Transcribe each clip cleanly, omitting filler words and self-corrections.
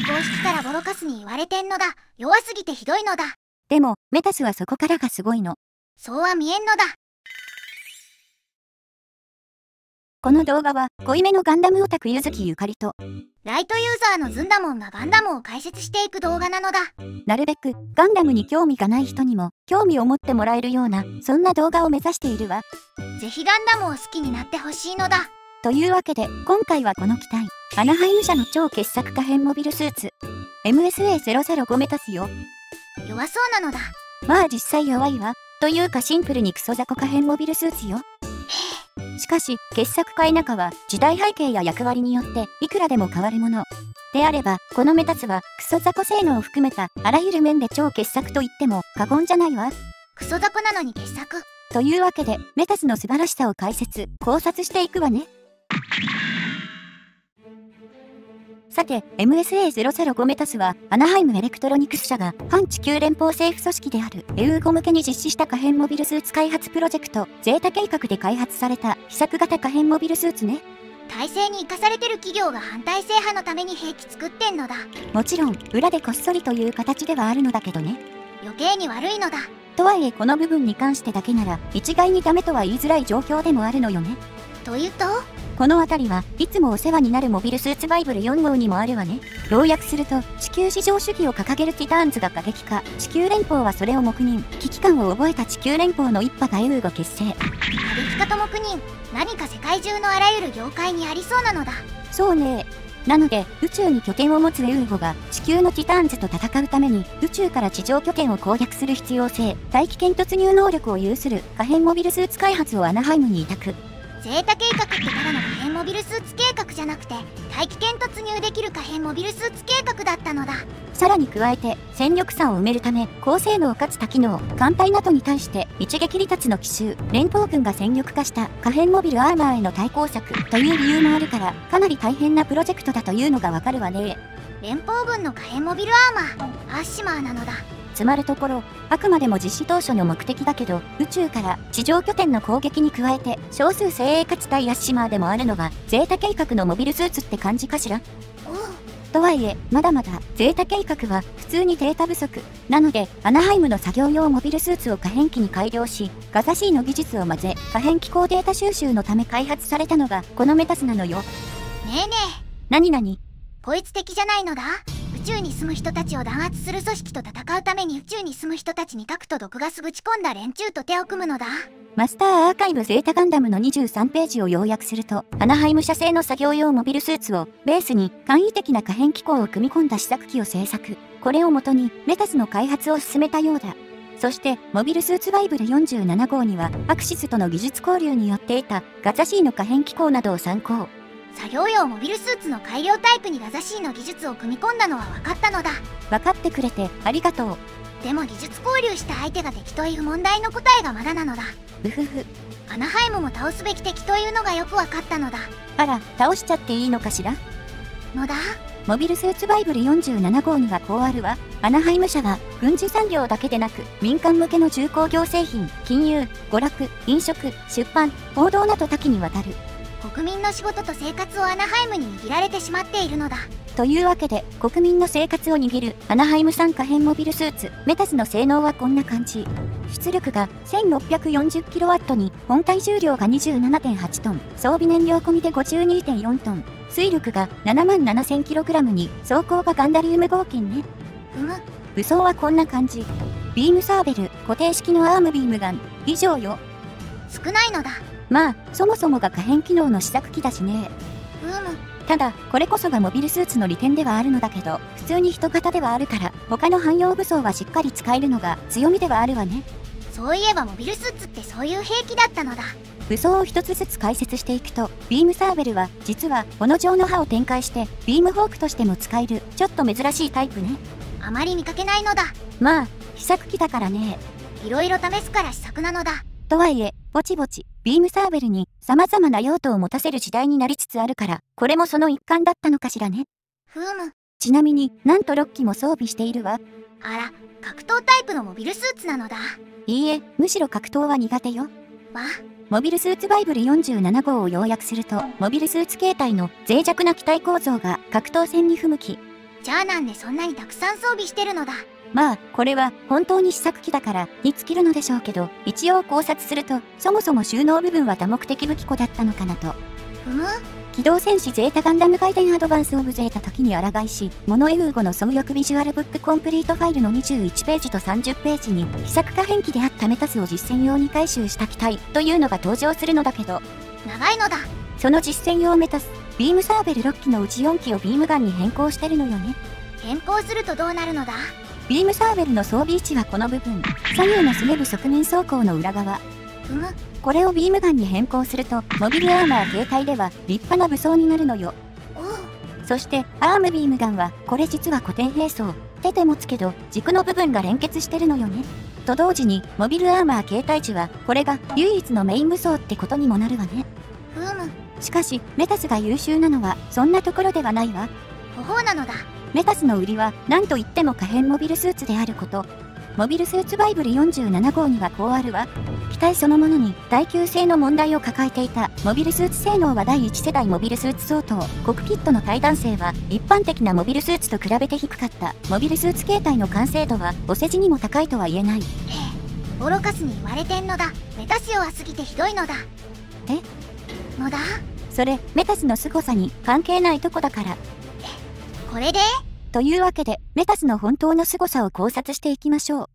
公式からボロカスに言われてんのだ。弱すぎてひどいのだ。 でも、メタスはそこからがすごいの。 そうは見えんのだ。 この動画は、濃いめのガンダムオタクゆずきゆかりと、 ライトユーザーのズンダモンがガンダムを解説していく動画なのだ。 なるべくガンダムに興味がない人にも興味を持ってもらえるような、そんな動画を目指しているわ。 ぜひガンダムを好きになってほしいのだ。 というわけで、今回はこの機体、アナハイム社の超傑作可変モビルスーツ、MSA005 メタスよ。 弱そうなのだ。 まあ実際弱いわ。というかシンプルにクソ雑魚可変モビルスーツよ。しかし、傑作か否かは時代背景や役割によっていくらでも変わるもの。であれば、このメタスはクソ雑魚性能を含めたあらゆる面で超傑作と言っても過言じゃないわ。 クソ雑魚なのに傑作。 というわけで、メタスの素晴らしさを解説、考察していくわね。さて、MSA005 メタスは、アナハイムエレクトロニクス社が、反地球連邦政府組織である、エウーゴ向けに実施した可変モビルスーツ開発プロジェクト、ゼータ計画で開発された、試作型可変モビルスーツね。 体制に生かされてる企業が反体制派のために兵器作ってんのだ。 もちろん、裏でこっそりという形ではあるのだけどね。 余計に悪いのだ。 とはいえ、この部分に関してだけなら、一概にダメとは言いづらい状況でもあるのよね。 というと？ この辺りはいつもお世話になるモビルスーツバイブル4号にもあるわね。要約すると、地球至上主義を掲げるティターンズが過激化、地球連邦はそれを黙認、危機感を覚えた地球連邦の一派がエウーゴ結成。 過激化と黙認、何か世界中のあらゆる業界にありそうなのだ。 そうね。なので、宇宙に拠点を持つエウーゴが地球のティターンズと戦うために宇宙から地上拠点を攻略する必要性、大気圏突入能力を有する可変モビルスーツ開発をアナハイムに委託。 ゼータ計画ってただの可変モビルスーツ計画じゃなくて、大気圏突入できる可変モビルスーツ計画だったのだ。 さらに加えて、戦力差を埋めるため、高性能かつ多機能、艦隊などに対して一撃離脱の奇襲、連邦軍が戦力化した可変モビルアーマーへの対抗策という理由もあるから、かなり大変なプロジェクトだというのがわかるわね。 連邦軍の可変モビルアーマー、アッシマーなのだ。 つまるところ、あくまでも実施当初の目的だけど、宇宙から地上拠点の攻撃に加えて、少数精鋭かつ対アッシマーでもあるのが、ゼータ計画のモビルスーツって感じかしら？とはいえ、まだまだ、ゼータ計画は普通にデータ不足。なので、アナハイムの作業用モビルスーツを可変機に改良し、ガザ C の技術を混ぜ、可変機構データ収集のため開発されたのが、このメタスなのよ。 ねえねえ。 なになに？ こいつ敵じゃないのだ？宇宙に住む人たちを弾圧する組織と戦うために宇宙に住む人たちに核と毒ガスぶち込んだ連中と手を組むのだ。 マスターアーカイブゼータガンダムの23ページを要約すると、アナハイム社製の作業用モビルスーツをベースに簡易的な可変機構を組み込んだ試作機を製作。これをもとにメタスの開発を進めたようだ。そして、モビルスーツバイブル47号には、アクシスとの技術交流によって得たガザ C の可変機構などを参考。 作業用モビルスーツの改良タイプにガザ C の技術を組み込んだのは分かったのだ。 分かってくれてありがとう。 でも技術交流した相手が敵という問題の答えがまだなのだ。 うふふ。 アナハイムも倒すべき敵というのがよく分かったのだ。 あら、倒しちゃっていいのかしら？ のだ。 モビルスーツバイブル47号にはこうあるわ。アナハイム社は軍事産業だけでなく民間向けの重工業製品、金融、娯楽、飲食、出版、報道など多岐にわたる。 国民の仕事と生活をアナハイムに握られてしまっているのだ。 というわけで、国民の生活を握るアナハイム産可変モビルスーツ、メタスの性能はこんな感じ。出力が 1640kW に、本体重量が 27.8 トン、装備燃料込みで 52.4 トン、推力が 77,000kg に、装甲がガンダリウム合金ね。武装はこんな感じ。ビームサーベル、固定式のアームビームガン、以上よ。 少ないのだ。 まあ、そもそもが可変機能の試作機だしね。ただ、これこそがモビルスーツの利点ではあるのだけど、普通に人型ではあるから、他の汎用武装はしっかり使えるのが強みではあるわね。 そういえばモビルスーツってそういう兵器だったのだ。 武装を一つずつ解説していくと、ビームサーベルは、実は、斧状の刃を展開して、ビームホークとしても使える、ちょっと珍しいタイプね。 あまり見かけないのだ。 まあ、試作機だからね。 いろいろ試すから試作なのだ。 とはいえ、ぼちぼち、ビームサーベルに様々な用途を持たせる時代になりつつあるから、これもその一環だったのかしらね。ちなみになんと6機も装備しているわ。 あら、格闘タイプのモビルスーツなのだ。 いいえ、むしろ格闘は苦手よ。 わ。 モビルスーツバイブル47号を要約すると、モビルスーツ形態の脆弱な機体構造が格闘戦に不向き。 じゃあなんでそんなにたくさん装備してるのだ。 まあ、これは本当に試作機だからに尽きるのでしょうけど、一応考察すると、そもそも収納部分は多目的武器庫だったのかなと。機動戦士ゼータガンダムガイデンアドバンスオブゼータ時に抗いし、モノエウーゴの総力ビジュアルブックコンプリートファイルの21ページと30ページに、試作可変機であったメタスを実戦用に回収した機体というのが登場するのだけど、 長いのだ。 その実戦用メタス、ビームサーベル6機のうち4機をビームガンに変更してるのよね。 変更するとどうなるのだ。 ビームサーベルの装備位置はこの部分、左右のスレブ側面装甲の裏側。これをビームガンに変更すると、モビルアーマー形態では立派な武装になるのよ。そして、アームビームガンは、これ実は固定兵装。手で持つけど、軸の部分が連結してるのよね。と同時に、モビルアーマー形態値は、これが唯一のメイン武装ってことにもなるわね。しかし、メタスが優秀なのは、そんなところではないわ。 なのだ。 メタスの売りは、なんといっても可変モビルスーツであること。モビルスーツバイブル47号にはこうあるわ。機体そのものに耐久性の問題を抱えていたモビルスーツ性能は第1世代モビルスーツ相当。コックピットの耐弾性は一般的なモビルスーツと比べて低かった。モビルスーツ形態の完成度はお世辞にも高いとは言えない。 ボロカスに言われてんのだ。メタス弱すぎてひどいのだ。のだ。 それ、メタスの凄さに関係ないとこだから。 これで？ というわけで、メタスの本当の凄さを考察していきましょう。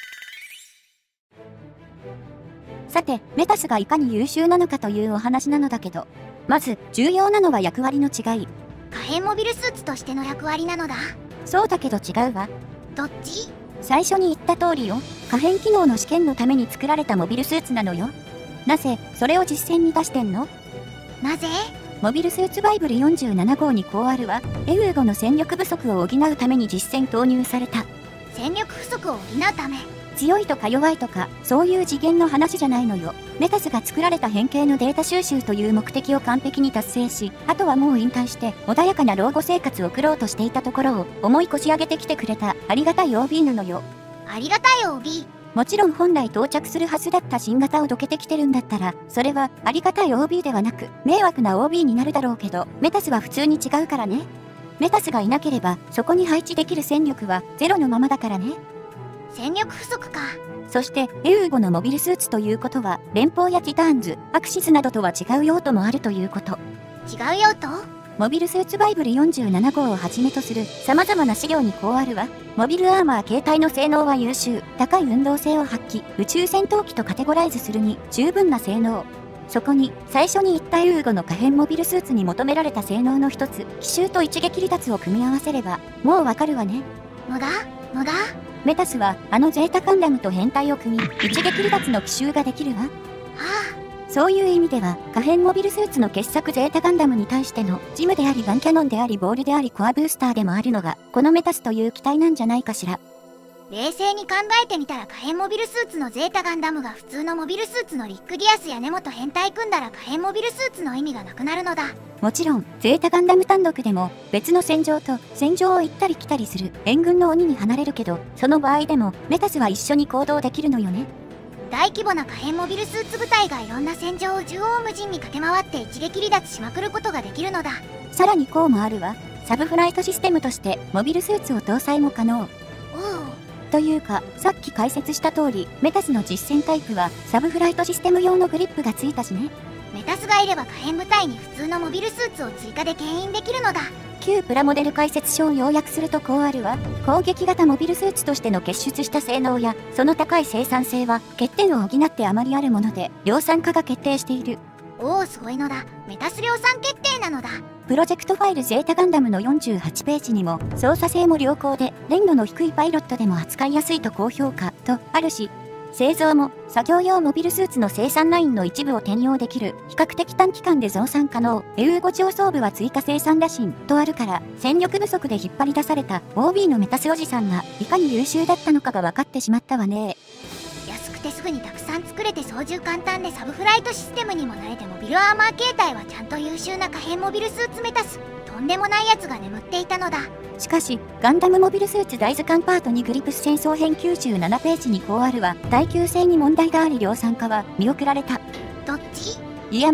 さて、メタスがいかに優秀なのかというお話なのだけど、まず、重要なのは役割の違い。 可変モビルスーツとしての役割なのだ。 そうだけど違うわ。 どっち？ 最初に言った通りよ。可変機能の試験のために作られたモビルスーツなのよ。なぜ、それを実戦に出してんの？ なぜ？ モビルスーツバイブル47号にこうあるわ。エウーゴの戦力不足を補うために実戦投入された。 戦力不足を補うため？ 強いとか弱いとか、そういう次元の話じゃないのよ。メタスが作られた変形のデータ収集という目的を完璧に達成し、あとはもう引退して穏やかな老後生活を送ろうとしていたところを思い越し上げてきてくれたありがたい OB なのよ。 ありがたい OB？ もちろん本来到着するはずだった新型をどけてきてるんだったら、それはありがたい OB ではなく、迷惑な OB になるだろうけど、メタスは普通に違うからね。メタスがいなければ、そこに配置できる戦力はゼロのままだからね。 戦力不足か。 そして、エウーゴのモビルスーツということは、連邦やティターンズ、アクシスなどとは違う用途もあるということ。 違う用途？ モビルスーツバイブル47号をはじめとする様々な資料にこうあるわ。モビルアーマー形態の性能は優秀、高い運動性を発揮、宇宙戦闘機とカテゴライズするに十分な性能。そこに、最初に言ったエウーゴの可変モビルスーツに求められた性能の一つ、奇襲と一撃離脱を組み合わせれば、もうわかるわね。 のだ？ メタスは、あのゼータガンダムと変態を組み、一撃離脱の奇襲ができるわ。そういう意味では、可変モビルスーツの傑作ゼータガンダムに対してのジムでありガンキャノンでありボールでありコアブースターでもあるのが、このメタスという機体なんじゃないかしら。 冷静に考えてみたら可変モビルスーツのゼータガンダムが普通のモビルスーツのリック・ディアスやネモと変態組んだら可変モビルスーツの意味がなくなるのだ。 もちろん、ゼータガンダム単独でも別の戦場と戦場を行ったり来たりする援軍の鬼に離れるけど、その場合でもメタスは一緒に行動できるのよね。 大規模な可変モビルスーツ部隊がいろんな戦場を縦横無尽に駆け回って一撃離脱しまくることができるのだ。 さらにこうもあるわ。サブフライトシステムとしてモビルスーツを搭載も可能。というか、さっき解説した通り、メタスの実戦タイプはサブフライトシステム用のグリップがついたしね。 メタスがいれば可変部隊に普通のモビルスーツを追加で牽引できるのだ。 旧プラモデル解説書を要約するとこうあるわ。攻撃型モビルスーツとしての結出した性能や、その高い生産性は欠点を補ってあまりあるもので、量産化が決定している。 おお、すごいのだ。メタス量産決定なのだ。 プロジェクトファイルゼータガンダムの48ページにも、操作性も良好で、連度の低いパイロットでも扱いやすいと高評価とあるし、製造も作業用モビルスーツの生産ラインの一部を転用できる比較的短期間で増産可能エウーゴ上層部は追加生産ラシンとあるから戦力不足で引っ張り出された OB のメタスおじさんがいかに優秀だったのかが分かってしまったわね。 安くてすぐにたくさん作れて操縦簡単でサブフライトシステムにも慣れてモビルアーマー形態はちゃんと優秀な可変モビルスーツメタス。とんでもないやつが眠っていたのだ。 しかし、ガンダムモビルスーツ大図鑑パート2グリプス戦争編97ページにこうあるわ。耐久性に問題があり量産化は見送られた。 どっち？ いやまあ、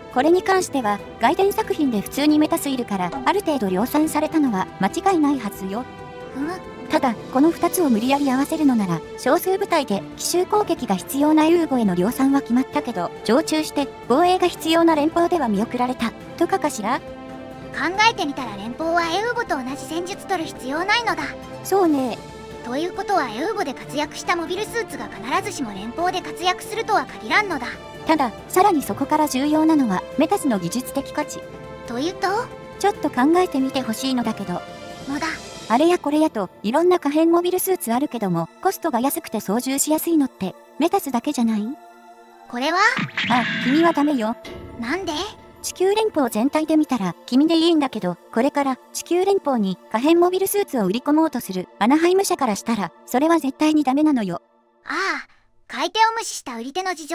これに関しては、外伝作品で普通にメタスいるから、ある程度量産されたのは間違いないはずよ。ただ、この2つを無理やり合わせるのなら、少数部隊で奇襲攻撃が必要なエウーゴへの量産は決まったけど、常駐して防衛が必要な連邦では見送られた、とかしら？ 考えてみたら連邦はエウーゴと同じ戦術取る必要ないのだ。 そうね。 ということはエウーゴで活躍したモビルスーツが必ずしも連邦で活躍するとは限らんのだ。 ただ、さらにそこから重要なのは、メタスの技術的価値。 というと？ ちょっと考えてみてほしいのだけど。 のだ。 あれやこれやと、いろんな可変モビルスーツあるけども、コストが安くて操縦しやすいのって、メタスだけじゃない？ これは？ あ、君はダメよ。 なんで？ 地球連邦全体で見たら、君でいいんだけど、これから地球連邦に可変モビルスーツを売り込もうとするアナハイム社からしたら、それは絶対にダメなのよ。 ああ、買い手を無視した売り手の事情。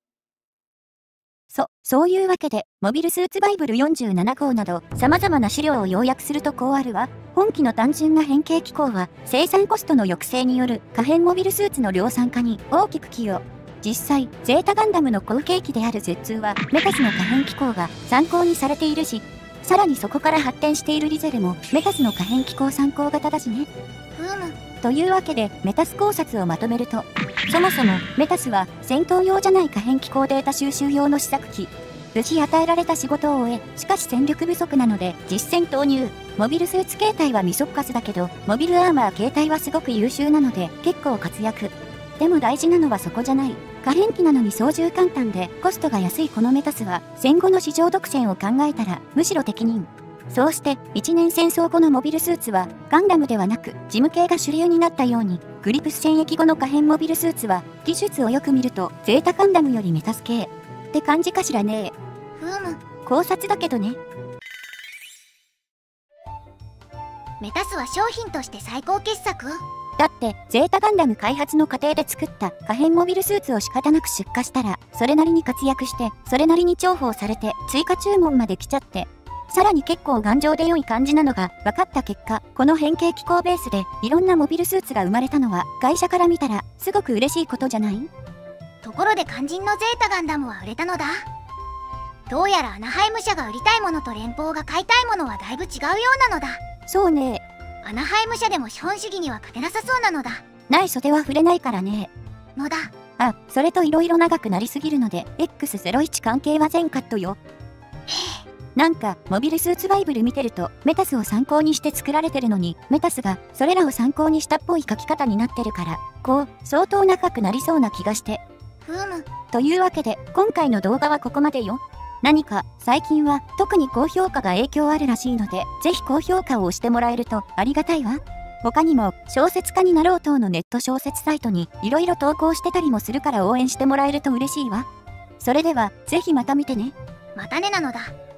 そういうわけで、モビルスーツバイブル47号など、様々な資料を要約するとこうあるわ。本機の単純な変形機構は、生産コストの抑制による可変モビルスーツの量産化に大きく寄与。実際、ゼータガンダムの後継機である Z2 は、メタスの可変機構が参考にされているし、さらにそこから発展しているリゼルも、メタスの可変機構参考型だしね。というわけで、メタス考察をまとめると、そもそも、メタスは戦闘用じゃない可変機構データ収集用の試作機。無事与えられた仕事を終え、しかし戦力不足なので、実戦投入。モビルスーツ形態は未速活だけど、モビルアーマー形態はすごく優秀なので、結構活躍。でも大事なのはそこじゃない。可変機なのに操縦簡単で、コストが安いこのメタスは、戦後の市場独占を考えたら、むしろ適任。そうして、一年戦争後のモビルスーツは、ガンダムではなく、事務系が主流になったように、グリプス戦役後の可変モビルスーツは、技術をよく見ると、ゼータガンダムよりメタス系。って感じかしらね。考察だけどね。 メタスは商品として最高傑作？ だって、ゼータガンダム開発の過程で作った可変モビルスーツを仕方なく出荷したら、それなりに活躍して、それなりに重宝されて、追加注文まで来ちゃって、さらに結構頑丈で良い感じなのが分かった結果、この変形機構ベースでいろんなモビルスーツが生まれたのは、会社から見たらすごく嬉しいことじゃない？ ところで肝心のゼータガンダムは売れたのだ。どうやらアナハイム社が売りたいものと連邦が買いたいものはだいぶ違うようなのだ。 そうね。 アナハイム社でも資本主義には勝てなさそうなのだ。 ない袖は触れないからね。 のだ。 あ、それといろいろ長くなりすぎるので、X01 関係は全カットよ。なんか、モビルスーツバイブル見てると、メタスを参考にして作られてるのに、メタスがそれらを参考にしたっぽい書き方になってるから、こう、相当長くなりそうな気がして。というわけで、今回の動画はここまでよ。何か、最近は特に高評価が影響あるらしいので、ぜひ高評価を押してもらえるとありがたいわ。他にも、小説家になろう等のネット小説サイトにいろいろ投稿してたりもするから応援してもらえると嬉しいわ。それでは、ぜひまた見てね。 またねなのだ。